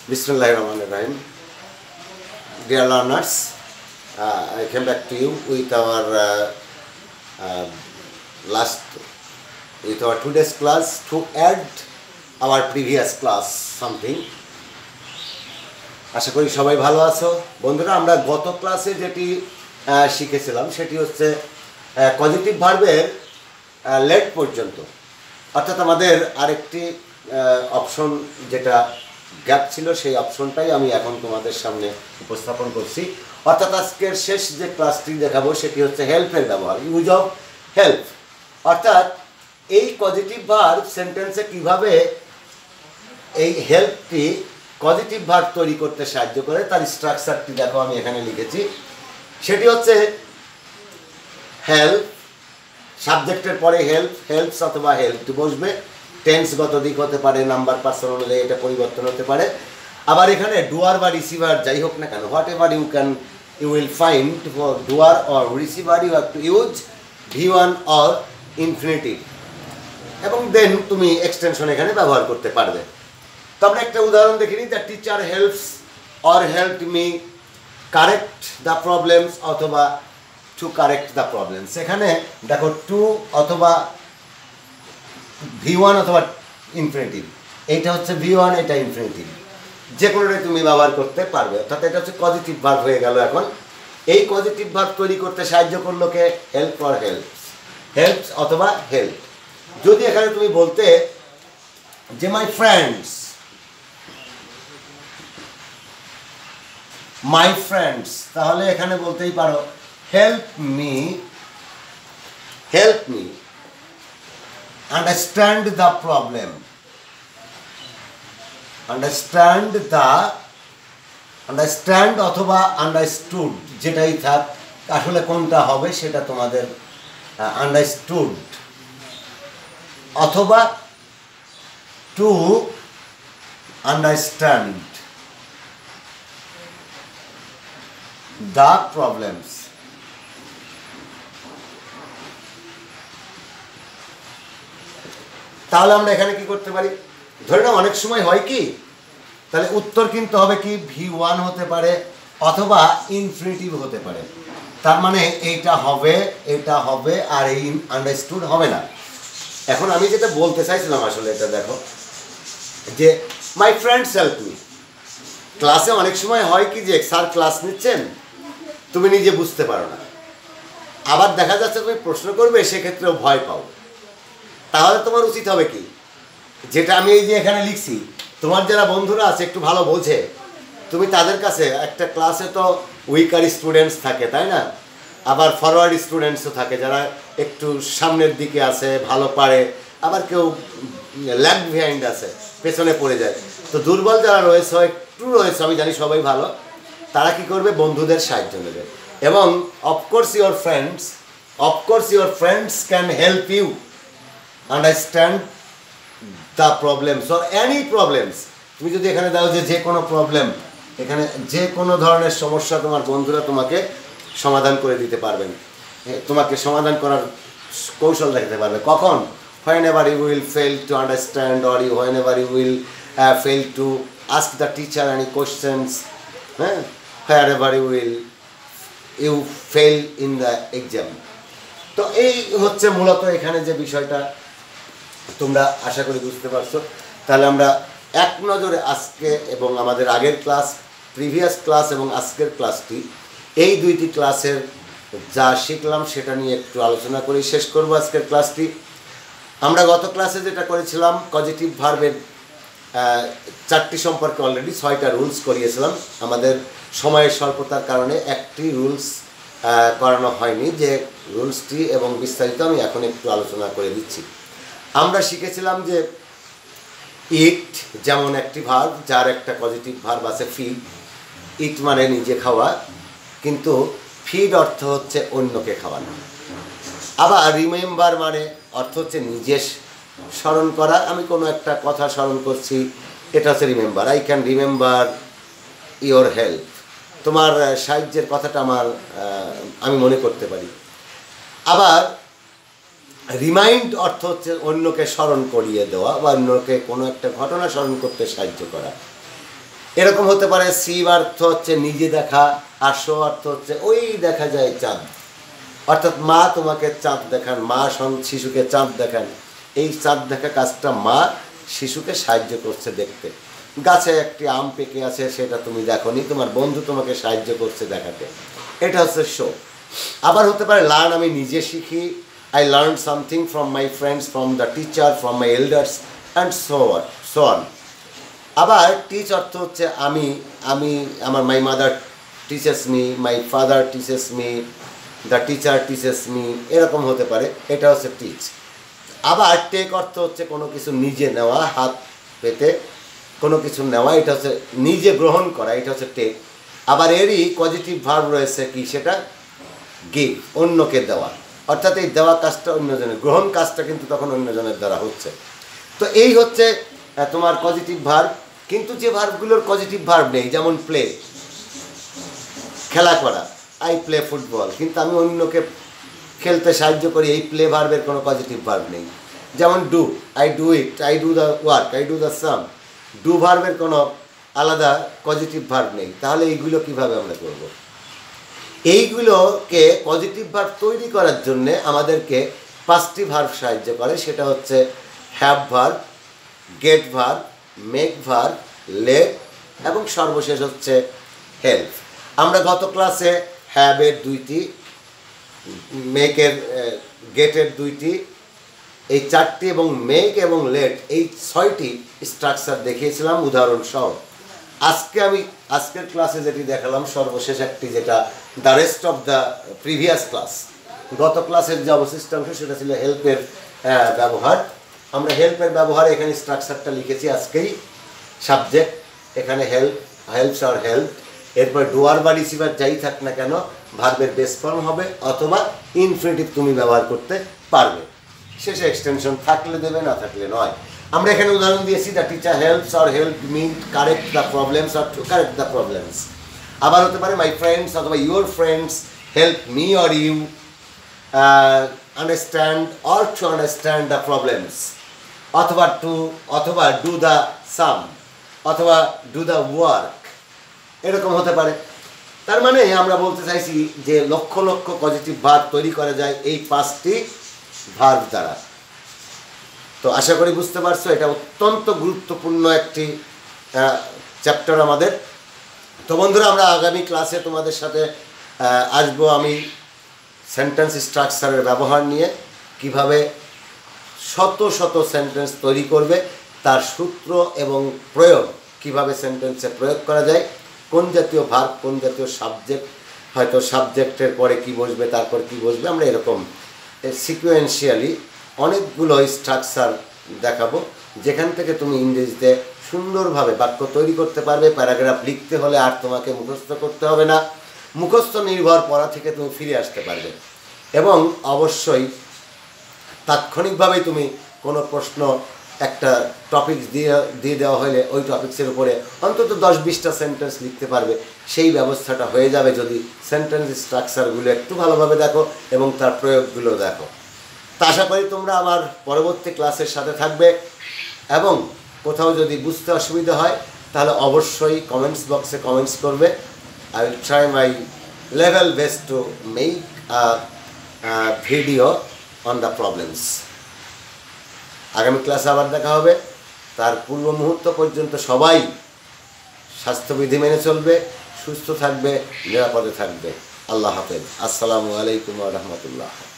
Bismillahirrahmanirrahim. Dear learners, I came back to you with our today's class to add our previous class something. আশা করি সবাই ভালো আছো বন্ধুরা। আমরা গত ক্লাসে যেটি শিখেছিলাম সেটি হচ্ছে পজিটিভ ভার্বের লেট পর্যন্ত, অর্থাৎ আমাদের আরেকটি অপশন যেটা গ্যাপ ছিল সেই অপশনটাই আমি এখন তোমাদের সামনে উপস্থাপন করছি। অর্থাৎ আজকের শেষ যে ক্লাসটি দেখাবো সেটি হচ্ছে হেল্পের ব্যবহার, ইউজ অফ হেল্প। অর্থাৎ এই পজিটিভ ভার্ব সেন্টেন্সে কিভাবে এই হেল্পটি পজিটিভ ভার্ব তৈরি করতে সাহায্য করে তার স্ট্রাকচারটি দেখো আমি এখানে লিখেছি। সেটি হচ্ছে হেল্প, সাবজেক্টের পরে হেল্প, হেল্পস অথবা হেল্পড বসবে। টেন্সগত দিক হতে পারে, নাম্বার পার্সন অনুযায়ী এটা পরিবর্তন হতে পারে। আবার এখানে ডুয়ার বা রিসিভার যাই হোক না কেন, whatever you will find for doer or receiver you have to use V1 or infinitive, এবং দেন তুমি এক্সটেনশন এখানে ব্যবহার করতে পারবে। তো আমরা একটা উদাহরণ দেখে নিই। The teacher helps or helped me correct the problems অথবা টু কারেক্ট দ্য প্রবলেমস। এখানে দেখো টু অথবা V1 অথবা ইনফিনিটিভ, এইটা হচ্ছে V1, এটা ইনফিনিটিভ, যে কোনোটাই তুমি ব্যবহার করতে পারবে। অর্থাৎ এটা হচ্ছে পজিটিভ ভার্ব হয়ে গেল। এখন এই পজিটিভ ভার্ব তৈরি করতে সাহায্য করলো কে? হেল্প অর হেল্পস, হেল্পস অথবা হেল্প। যদি এখানে তুমি বলতে যে মাই ফ্রেন্ডস, মাই ফ্রেন্ডস, তাহলে এখানে বলতেই পারো help me understand the problem, understand অথবা understood, যেটাই থাক আসলে কোনটা হবে সেটা তোমাদের understood অথবা to understand the problems। তাহলে আমরা এখানে কি করতে পারি? ধরে নাও অনেক সময় হয় কি, তাহলে উত্তর কিন্তু হবে কি V1 হতে পারে অথবা ইনফিনিটিভ হতে পারে। তার মানে এইটা হবে, এটা হবে, আর এই আন্ডারস্টুড হবে না। এখন আমি যেটা বলতে চাইছিলাম আসলে এটা দেখো, যে মাই ফ্রেন্ডস হেল্প মি। ক্লাসে অনেক সময় হয় কি যে স্যার ক্লাস নিচ্ছেন, তুমি নিজে বুঝতে পারো না, আবার দেখা যাচ্ছে তুমি প্রশ্ন করবে, সেক্ষেত্রেও ভয় পাও। তাহলে তোমার উচিত হবে কি, যেটা আমি এই যে এখানে লিখছি, তোমার যারা বন্ধুরা আছে একটু ভালো বোঝে, তুমি তাদের কাছে, একটা ক্লাসে তো উইকার স্টুডেন্টস থাকে তাই না, আবার ফরওয়ার্ড স্টুডেন্টসও থাকে যারা একটু সামনের দিকে আছে, ভালো পারে, আবার কেউ ল্যাগ বিহাইন্ড আছে, পেছনে পড়ে যায়। তো দুর্বল যারা রয়েছে, একটু রয়েছে, আমি জানি সবাই ভালো, তারা কি করবে? বন্ধুদের সাহায্য নেবে। এবং of course your friends can help you understand the problems or any problems। তুমি যদি এখানে দাও যে কোনো প্রবলেম, এখানে যে কোনো ধরনের সমস্যা তোমার বন্ধুরা তোমাকে সমাধান করে দিতে পারবেন, তোমাকে সমাধান করার কৌশল দেখাতে পারবে। কখন? whenever you will fail to understand or whenever you will fail to ask the teacher any questions, wherever you fail in the exam। তো এই হচ্ছে মূলত এখানে যে বিষয়টা, তোমরা আশা করি বুঝতে পারছো। তাহলে আমরা এক নজরে আজকে এবং আমাদের আগের ক্লাস, প্রিভিয়াস ক্লাস এবং আজকের ক্লাসটি, এই দুইটি ক্লাসের যা শিখলাম সেটা নিয়ে একটু আলোচনা করে শেষ করব আজকের ক্লাসটি। আমরা গত ক্লাসে যেটা করেছিলাম, পজিটিভ ভার্বের 4টি সম্পর্কে অলরেডি 6টা রুলস করিয়েছিলাম। আমাদের সময়ের স্বল্পতার কারণে একটি রুলস করানো হয়নি, যে রুলসটি এবং বিস্তারিত আমি এখন একটু আলোচনা করে দিচ্ছি। আমরা শিখেছিলাম যে ইট যেমন একটি ভার্ব, যার একটা পজিটিভ ভার্ব আছে ফিড। ইট মানে নিজে খাওয়া, কিন্তু ফিড অর্থ হচ্ছে অন্যকে খাওয়ানো। আবার রিমেম্বার মানে অর্থ হচ্ছে নিজে স্মরণ করা। আমি কোনো একটা কথা স্মরণ করছি, এটা হচ্ছে remember. I can remember your help, তোমার সাহায্যের কথাটা আমি মনে করতে পারি। আবার রিমাইন্ড অর্থ হচ্ছে অন্যকে স্মরণ করিয়ে দেওয়া বা অন্যকে কোনো একটা ঘটনা স্মরণ করতে সাহায্য করা। এরকম হতে পারে সি অর্থ হচ্ছে নিজে দেখা, আর শো অর্থ হচ্ছে ওই দেখা যায় চাঁদ। অর্থাৎ মা তোমাকে চাঁদ দেখান, মা শিশুকে চাঁদ দেখান। এই চাঁদ দেখা কাজটা মা শিশুকে সাহায্য করছে দেখতে। গাছে একটি আম পেকে আছে, সেটা তুমি দেখোনি, তোমার বন্ধু তোমাকে সাহায্য করছে দেখাতে, এটা হচ্ছে শো। আবার হতে পারে লার্ন, আমি নিজে শিখি, I learn something from my friends, from the teacher, from my elders and so on. আবার টিচ অর্থ হচ্ছে আমি আমার my mother teaches me, my father teaches me, the teacher teaches me, এরকম হতে পারে, এটা হচ্ছে টিচ। আবার টেক অর্থ হচ্ছে কোনো কিছু নিজে নেওয়া, হাত পেতে কোনো কিছু নেওয়া, এটা হচ্ছে নিজে গ্রহণ করা, এটা হচ্ছে টেক। আবার এরই পজিটিভ ভার্ব রয়েছে কি, সেটা গিভ, অন্যকে দেওয়া। অর্থাৎ এই দেওয়া কাজটা অন্যজনের, গ্রহণ কাজটা কিন্তু তখন অন্যজনের দ্বারা হচ্ছে। তো এই হচ্ছে তোমার পজিটিভ ভার্ব। কিন্তু যে ভার্বগুলোর পজিটিভ ভার্ব নেই, যেমন প্লে, খেলা করা, আই প্লে ফুটবল, কিন্তু আমি অন্যকে খেলতে সাহায্য করি, এই প্লে ভার্বের কোনো পজিটিভ ভার্ব নেই। যেমন do, I do it, I do the work, I do the sum, do ভার্বের কোনো আলাদা পজিটিভ ভার্ব নেই। তাহলে এইগুলো কিভাবে আমরা করব? এইগুলোকে পজিটিভ ভার্ব তৈরি করার জন্যে আমাদেরকে 5টি ভার্ব সাহায্য করে, সেটা হচ্ছে have verb, get verb, make verb, let এবং সর্বশেষ হচ্ছে হেল্প। আমরা গত ক্লাসে হ্যাভের 2টি, মেকের গেটের 2টি, এই 4টি এবং মেক এবং লেট এই 6টি স্ট্রাকচার দেখিয়েছিলাম উদাহরণ সহ। আজকের ক্লাসে যেটি দেখালাম সর্বশেষ একটি, যেটা the rest of the previous class, গত ক্লাসের যে অবশিষ্ট অংশ, সেটা ছিল হেল্পের ব্যবহার। আমরা হেল্পের ব্যবহারে এখানে স্ট্রাকচারটা লিখেছি আজকেই। সাবজেক্ট, এখানে হেল্পস আর হেল্প, এরপর ডুয়ার বা রিসিভার যাই থাক না কেন ভার্বের বেস ফর্ম হবে, অথবা ইনফিনিটিভ তুমি ব্যবহার করতে পারবে। শেষে এক্সটেনশন থাকলে দেবে, না থাকলে নয়। আমরা এখানে উদাহরণ দিয়েছি, the teacher helps or help me correct the problems or to correct the problems. আবার হতে পারে মাই ফ্রেন্ডস অথবা your friends help me or you understand or to understand the problems, অথবা ডু দ্য সাম, অথবা do the work, এরকম হতে পারে। তার মানে আমরা বলতে চাইছি যে লক্ষ লক্ষ পজিটিভ ভার্ব তৈরি করা যায় এই 5টি ভার্ব দ্বারা। তো আশা করি বুঝতে পারছো, এটা অত্যন্ত গুরুত্বপূর্ণ একটি চ্যাপ্টার আমাদের। তো বন্ধুরা, আমরা আগামী ক্লাসে তোমাদের সাথে আসবো আমি সেন্টেন্স স্ট্রাকচারের ব্যবহার নিয়ে, কিভাবে শত শত সেন্টেন্স তৈরি করবে, তার সূত্র এবং প্রয়োগ, কিভাবে সেন্টেন্সে প্রয়োগ করা যায়, কোন জাতীয় ভার্ব, কোন জাতীয় সাবজেক্ট, হয়তো সাবজেক্টের পরে কি বসবে, তারপর কি বসবে, আমরা এরকম সিকুয়েন্সিয়ালি অনেকগুলো স্ট্রাকচার দেখাবো, যেখান থেকে তুমি ইংরেজিতে সুন্দরভাবে বাক্য তৈরি করতে পারবে। প্যারাগ্রাফ লিখতে হলে আর তোমাকে মুখস্থ করতে হবে না, মুখস্থ নির্ভর পড়া থেকে তুমি ফিরে আসতে পারবে। এবং অবশ্যই তাৎক্ষণিকভাবেই তুমি কোনো প্রশ্ন, একটা টপিক দিয়ে দেওয়া হলে ওই টপিক্সের উপরে অন্তত 10-20টা সেন্টেন্স লিখতে পারবে। সেই ব্যবস্থাটা হয়ে যাবে যদি সেন্টেন্স স্ট্রাকচারগুলো একটু ভালোভাবে দেখো এবং তার প্রয়োগগুলো দেখো। তা আশা করি তোমরা আমার পরবর্তী ক্লাসের সাথে থাকবে, এবং কোথাও যদি বুঝতে অসুবিধা হয় তাহলে অবশ্যই কমেন্টস বক্সে কমেন্টস করবে। I will try my level best to make a video on the problems. আগামী ক্লাসে আবার দেখা হবে। তার পূর্ব মুহূর্ত পর্যন্ত সবাই স্বাস্থ্যবিধি মেনে চলবে, সুস্থ থাকবে, নিরাপদে থাকবে। আল্লাহ হাফেজ। আসসালামু আলাইকুম ওয়া রাহমাতুল্লাহ।